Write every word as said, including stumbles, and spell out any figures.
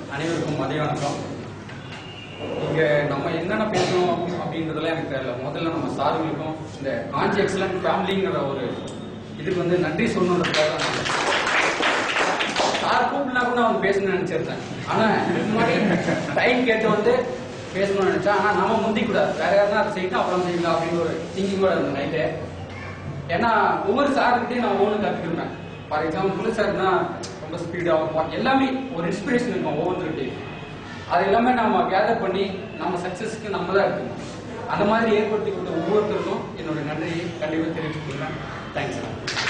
அனைவருக்கும் மதிய வணக்கம். இங்கே நம்ம என்னென்ன பேசணும் அப்படின்றதெல்லாம் எனக்கு தெரியல. முதல்ல நம்ம சாருங்களுக்கும் இந்த காஞ்சி எக்ஸலன்ட் ஃபேமிலிங்கிற ஒரு இதுக்கு வந்து நன்றி சொல்லணுன்றதுக்காக சார் கூப்பிடலாம் கூட அவங்க பேசணும்னு நினைச்சிருந்தேன். ஆனால் இதுக்கு முன்னாடி டைம் கேட்டு வந்து பேசணும்னு நினைச்சேன். ஆனால் நம்ம முந்திக்கூடாது, வேற யாருன்னா அதை செய்யணும் அப்புறம் செய்யலாம் அப்படின்னு ஒரு திங்கிங்கோட இருந்தேன் நைட்டு. ஏன்னா ஒவ்வொரு சார்கிட்டையும் நான் ஒவ்வொன்று கற்றுக்கிருந்தேன். ஃபார் எக்ஸாம்பிள் புது சார்னா ரொம்ப ஸ்பீடாக எல்லாமே ஒரு இன்ஸ்பிரேஷன் இருக்கும் ஒவ்வொருத்தருக்கிட்டையும். அது எல்லாமே நம்ம கேதர் பண்ணி நம்ம சக்ஸஸ்க்கு நம்ம தான் இருக்கணும். அந்த மாதிரி ஏற்படுத்தி கொடுத்த ஒவ்வொருத்தருக்கும் என்னோட நன்றியை கண்டிப்பாக தெரிவித்துக் கொள்கிறேன். தேங்க்ஸ்.